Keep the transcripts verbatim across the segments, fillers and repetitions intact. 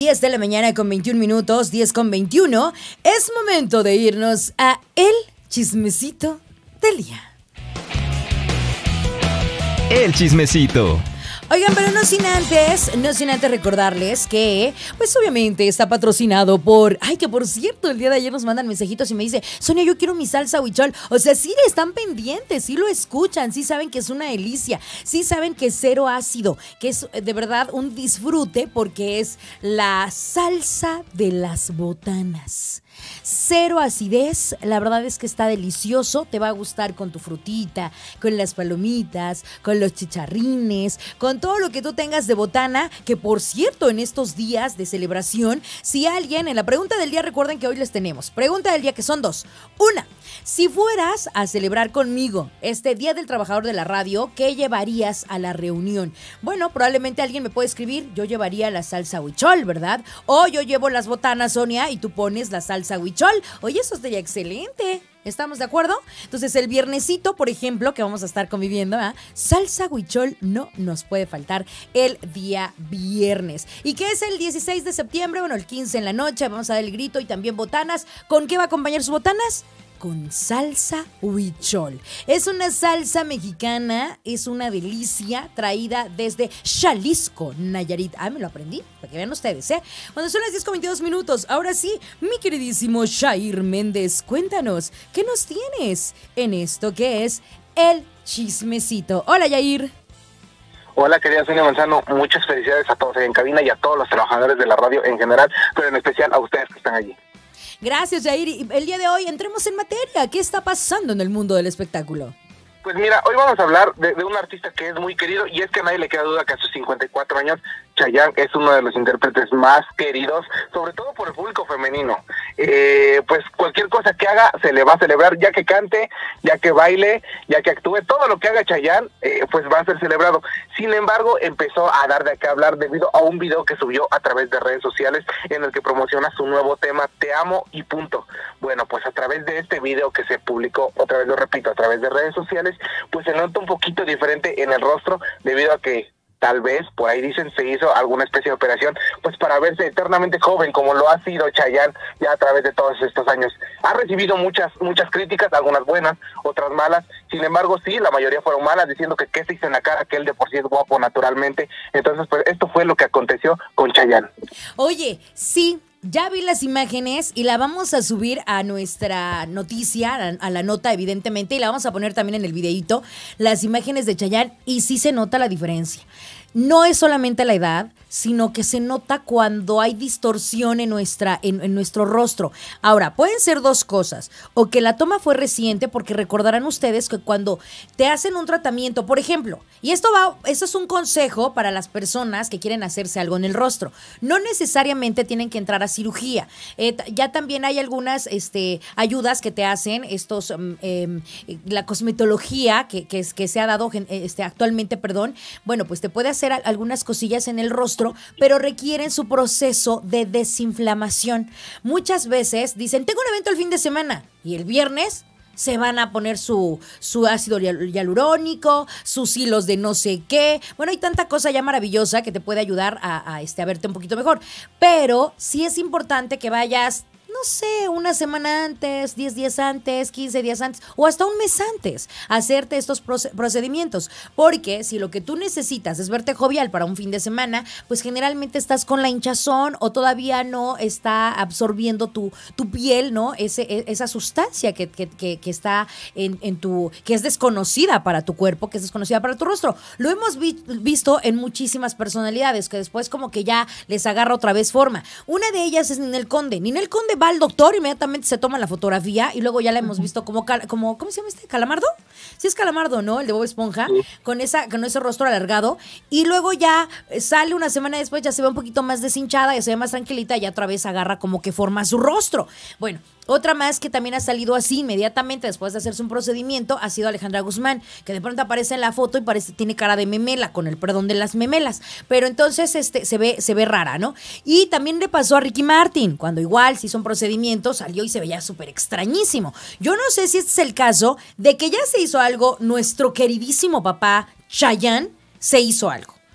diez de la mañana con veintiún minutos, diez con veintiuno. Es momento de irnos a el chismecito del día. El chismecito. Oigan, pero no sin antes, no sin antes recordarles que, pues obviamente está patrocinado por, ay, que por cierto, el día de ayer nos mandan mensajitos y me dice, Sonia, yo quiero mi salsa huichol. O sea, sí están pendientes, sí lo escuchan, sí saben que es una delicia, sí saben que es cero ácido, que es de verdad un disfrute porque es la salsa de las botanas. Cero acidez, la verdad es que está delicioso, te va a gustar con tu frutita, con las palomitas, con los chicharrines, con todo lo que tú tengas de botana, que por cierto en estos días de celebración, si alguien, en la pregunta del día, recuerden que hoy les tenemos, pregunta del día que son dos, una, si fueras a celebrar conmigo este Día del Trabajador de la Radio, ¿qué llevarías a la reunión? Bueno, probablemente alguien me puede escribir, yo llevaría la salsa huichol, ¿verdad? O yo llevo las botanas, Sonia, y tú pones la salsa huichol. Oye, eso sería excelente. ¿Estamos de acuerdo? Entonces, el viernesito, por ejemplo, que vamos a estar conviviendo, ¿eh? Salsa huichol no nos puede faltar el día viernes. ¿Y qué es el dieciséis de septiembre? Bueno, el quince en la noche, vamos a dar el grito y también botanas. ¿Con qué va a acompañar sus botanas? Con salsa huichol. Es una salsa mexicana, es una delicia traída desde Jalisco, Nayarit. Ah, me lo aprendí, para que vean ustedes, ¿eh? Cuando son las diez con veintidós minutos, ahora sí, mi queridísimo Jair Méndez, cuéntanos, ¿qué nos tienes en esto que es el chismecito? Hola, Jair. Hola, querida Sonia Manzano, muchas felicidades a todos en cabina y a todos los trabajadores de la radio en general, pero en especial a ustedes que están allí. Gracias, Jair. Y el día de hoy entremos en materia. ¿Qué está pasando en el mundo del espectáculo? Pues mira, hoy vamos a hablar de, de un artista que es muy querido y es que a nadie le queda duda que a sus cincuenta y cuatro años, Chayanne es uno de los intérpretes más queridos, sobre todo por el público femenino. Eh, pues cualquier cosa que haga se le va a celebrar, ya que cante, ya que baile, ya que actúe, todo lo que haga Chayanne, eh, pues va a ser celebrado. Sin embargo, empezó a dar de qué hablar debido a un video que subió a través de redes sociales en el que promociona su nuevo tema, Te amo y punto. Bueno, pues a través de este video que se publicó, otra vez lo repito, a través de redes sociales, pues se nota un poquito diferente en el rostro debido a que tal vez, por ahí dicen, se hizo alguna especie de operación, pues para verse eternamente joven, como lo ha sido Chayanne ya a través de todos estos años. Ha recibido muchas muchas críticas, algunas buenas, otras malas. Sin embargo, sí, la mayoría fueron malas, diciendo que qué se hizo en la cara, que él de por sí es guapo naturalmente. Entonces, pues esto fue lo que aconteció con Chayanne. Oye, sí. Ya vi las imágenes y la vamos a subir a nuestra noticia, a, a la nota evidentemente, y la vamos a poner también en el videíto, las imágenes de Chayanne, y sí se nota la diferencia. No es solamente la edad, sino que se nota cuando hay distorsión en, nuestra, en, en nuestro rostro. Ahora, pueden ser dos cosas, o que la toma fue reciente, porque recordarán ustedes que cuando te hacen un tratamiento, por ejemplo, y esto va, eso es un consejo para las personas que quieren hacerse algo en el rostro, no necesariamente tienen que entrar a cirugía. Eh, ya también hay algunas este, ayudas que te hacen, estos, eh, la cosmetología que, que, que se ha dado este, actualmente, perdón, bueno, pues te puede hacer algunas cosillas en el rostro, pero requieren su proceso de desinflamación. Muchas veces dicen, tengo un evento el fin de semana, y el viernes se van a poner su, su ácido hialurónico, sus hilos de no sé qué. Bueno, hay tanta cosa ya maravillosa que te puede ayudar a, a, este, a verte un poquito mejor. Pero sí es importante que vayas, no sé, una semana antes, diez días antes, quince días antes o hasta un mes antes hacerte estos procedimientos, porque si lo que tú necesitas es verte jovial para un fin de semana, pues generalmente estás con la hinchazón o todavía no está absorbiendo tu, tu piel, ¿no? Ese, esa sustancia que, que, que, que está en, en tu, que es desconocida para tu cuerpo, que es desconocida para tu rostro. Lo hemos vi, visto en muchísimas personalidades que después como que ya les agarra otra vez forma. Una de ellas es Ninel Conde. Ninel Conde va al doctor, inmediatamente se toma la fotografía y luego ya la hemos visto como, como ¿cómo se llama este? ¿Calamardo? Sí es Calamardo, ¿no? El de Bob Esponja, sí. con, esa, con ese rostro alargado, y luego ya sale una semana después, ya se ve un poquito más deshinchada, ya se ve más tranquilita y ya otra vez agarra como que forma su rostro. Bueno, otra más que también ha salido así inmediatamente después de hacerse un procedimiento ha sido Alejandra Guzmán, que de pronto aparece en la foto y parece tiene cara de memela, con el perdón de las memelas, pero entonces este se ve se ve rara, ¿no? Y también le pasó a Ricky Martin, cuando igual se hizo un procedimiento, salió y se veía súper extrañísimo. Yo no sé si este es el caso de que ya se hizo algo, nuestro queridísimo papá Chayanne se hizo algo.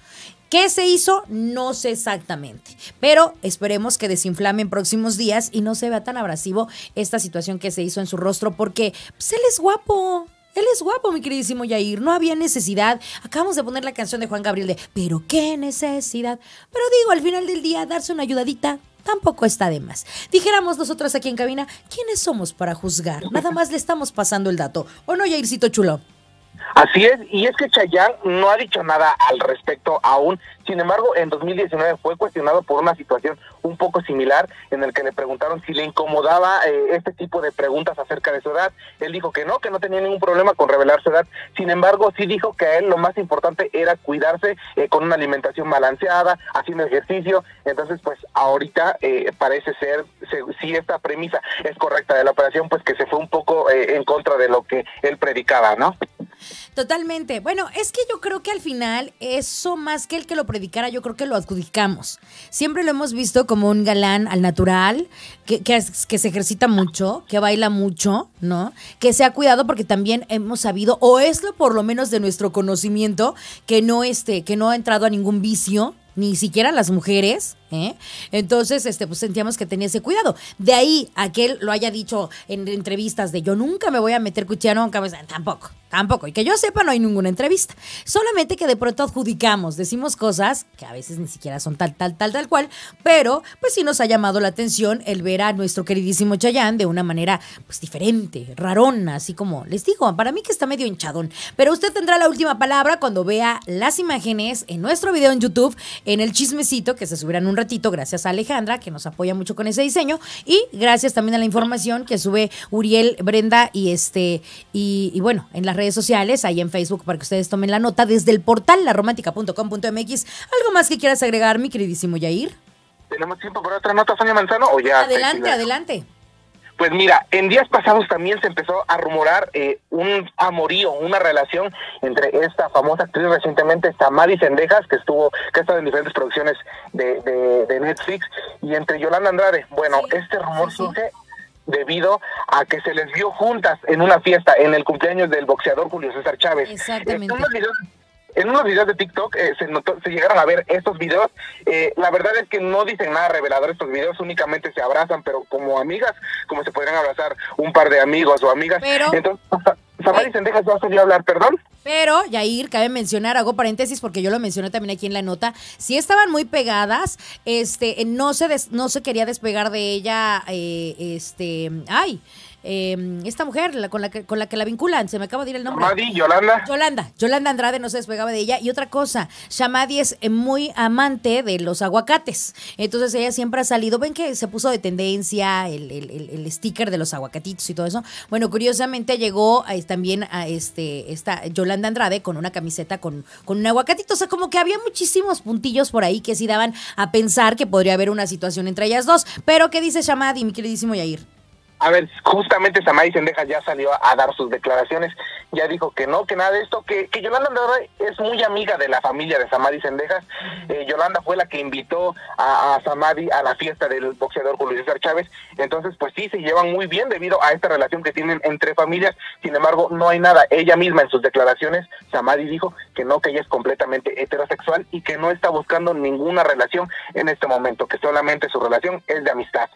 ¿Qué se hizo? No sé exactamente, pero esperemos que desinflame en próximos días y no se vea tan abrasivo esta situación que se hizo en su rostro, porque pues, él es guapo. Él es guapo, mi queridísimo Yair. No había necesidad. Acabamos de poner la canción de Juan Gabriel de ¿pero qué necesidad? Pero digo, al final del día, darse una ayudadita tampoco está de más. Dijéramos nosotros aquí en cabina, ¿quiénes somos para juzgar? Nada más le estamos pasando el dato. ¿O no, Yaircito chulo? Así es, y es que Chayanne no ha dicho nada al respecto aún. Sin embargo, en dos mil diecinueve fue cuestionado por una situación un poco similar en el que le preguntaron si le incomodaba eh, este tipo de preguntas acerca de su edad. Él dijo que no, que no tenía ningún problema con revelar su edad. Sin embargo, sí dijo que a él lo más importante era cuidarse eh, con una alimentación balanceada, haciendo ejercicio. Entonces, pues ahorita eh, parece ser, se, si esta premisa es correcta de la operación, pues que se fue un poco eh, en contra de lo que él predicaba, ¿no? Totalmente. Bueno, es que yo creo que al final eso más que el que lo predicara, yo creo que lo adjudicamos. Siempre lo hemos visto como un galán al natural, que, que, que se ejercita mucho, que baila mucho, ¿no? Que se ha cuidado porque también hemos sabido, o es lo por lo menos de nuestro conocimiento, que no, este, que no ha entrado a ningún vicio, ni siquiera las mujeres, ¿eh? Entonces, este, pues sentíamos que tenía ese cuidado. De ahí a que él lo haya dicho en entrevistas de yo nunca me voy a meter cuchillo en cabeza, tampoco, tampoco. Y que yo sepa, no hay ninguna entrevista. Solamente que de pronto adjudicamos, decimos cosas que a veces ni siquiera son tal, tal, tal, tal cual, pero pues sí nos ha llamado la atención el ver a nuestro queridísimo Chayanne de una manera pues diferente, rarona, así como les digo, para mí que está medio hinchadón. Pero usted tendrá la última palabra cuando vea las imágenes en nuestro video en YouTube, en el chismecito que se subirá en un ratito, gracias a Alejandra, que nos apoya mucho con ese diseño, y gracias también a la información que sube Uriel, Brenda y este y, y bueno, en las redes sociales, ahí en Facebook, para que ustedes tomen la nota desde el portal la romántica punto com punto m x. ¿Algo más que quieras agregar, mi queridísimo Yair? ¿Tenemos tiempo para otra nota, Sonia Manzano, o ya? Adelante, adelante. Pues mira, en días pasados también se empezó a rumorar eh, un amorío, una relación entre esta famosa actriz recientemente, Samadhi Sendejas, que estuvo, que ha estado en diferentes producciones de, de, de Netflix, y entre Yolanda Andrade. Bueno, sí, este rumor sí, sí. surge debido a que se les vio juntas en una fiesta en el cumpleaños del boxeador Julio César Chávez. Exactamente. En unos videos, en unos videos de TikTok eh, se, notó, se llegaron a ver estos videos. Eh, la verdad es que no dicen nada revelador estos videos, únicamente se abrazan, pero como amigas, como se podrían abrazar un par de amigos o amigas. Pero, entonces, Samadhi Sendejas va a salir a hablar, perdón. Pero, Yair, cabe mencionar, hago paréntesis porque yo lo mencioné también aquí en la nota, sí estaban muy pegadas, este, no se des, no se quería despegar de ella, eh, este, ay, eh, esta mujer la, con, la que, con la que la vinculan, se me acaba de ir el nombre. Samadhi, Yolanda. Yolanda, Yolanda Andrade no se despegaba de ella. Y otra cosa, Samadhi es muy amante de los aguacates, entonces ella siempre ha salido, ven que se puso de tendencia el, el, el, el sticker de los aguacatitos y todo eso. Bueno, curiosamente llegó a, también a este, esta Yolanda Andrade con una camiseta con, con un aguacatito, o sea, como que había muchísimos puntillos por ahí que sí daban a pensar que podría haber una situación entre ellas dos. Pero, ¿qué dice Samadhi, mi queridísimo Yair? A ver, justamente Samadhi Sendejas ya salió a dar sus declaraciones, ya dijo que no, que nada de esto, que, que Yolanda Andrade es muy amiga de la familia de Samadhi Sendejas. Eh, Yolanda fue la que invitó a, a Samadhi a la fiesta del boxeador Julio César Chávez, entonces pues sí, se llevan muy bien debido a esta relación que tienen entre familias. Sin embargo, no hay nada. Ella misma en sus declaraciones, Samadhi dijo que no, que ella es completamente heterosexual y que no está buscando ninguna relación en este momento, que solamente su relación es de amistad.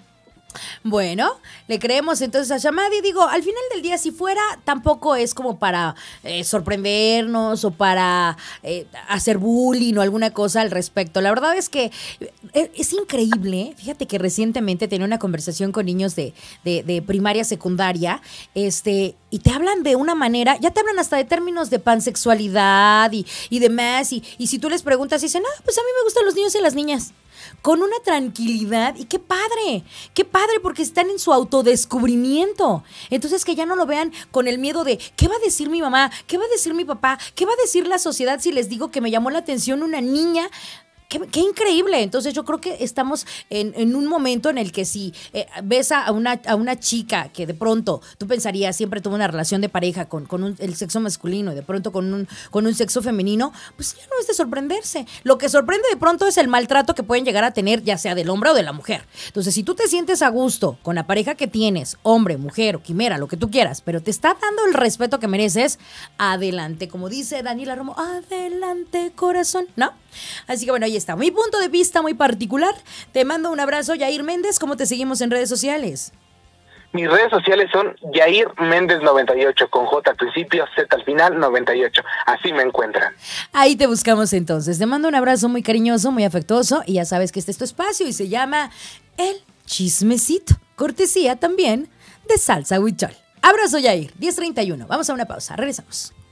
Bueno, le creemos entonces a Samadhi. Digo, al final del día, si fuera, tampoco es como para eh, sorprendernos o para eh, hacer bullying o alguna cosa al respecto. La verdad es que es, es increíble. Fíjate que recientemente tenía una conversación con niños de, de, de primaria, secundaria, este, y te hablan de una manera, ya te hablan hasta de términos de pansexualidad y, y demás. Y, y si tú les preguntas, dicen, ah, pues a mí me gustan los niños y las niñas. Con una tranquilidad, y qué padre, qué padre, porque están en su autodescubrimiento. Entonces que ya no lo vean con el miedo de ¿qué va a decir mi mamá? ¿Qué va a decir mi papá? ¿Qué va a decir la sociedad si les digo que me llamó la atención una niña? Qué, qué increíble. Entonces yo creo que estamos en, en un momento en el que si eh, ves a una, a una chica que de pronto tú pensarías siempre tuvo una relación de pareja con, con un, el sexo masculino y de pronto con un, con un sexo femenino, pues ya no es de sorprenderse. Lo que sorprende de pronto es el maltrato que pueden llegar a tener, ya sea del hombre o de la mujer. Entonces si tú te sientes a gusto con la pareja que tienes, hombre, mujer o quimera, lo que tú quieras, pero te está dando el respeto que mereces, adelante. Como dice Daniela Romo, adelante, corazón, ¿no? Así que bueno, ahí está. Mi punto de vista muy particular. Te mando un abrazo, Yair Méndez. ¿Cómo te seguimos en redes sociales? Mis redes sociales son Yair Méndez noventa y ocho, con J al principio, Z al final, noventa y ocho. Así me encuentran. Ahí te buscamos entonces. Te mando un abrazo muy cariñoso, muy afectuoso. Y ya sabes que este es tu espacio y se llama El Chismecito. Cortesía también de Salsa Huichol. Abrazo, Yair. diez treinta y uno. Vamos a una pausa. Regresamos.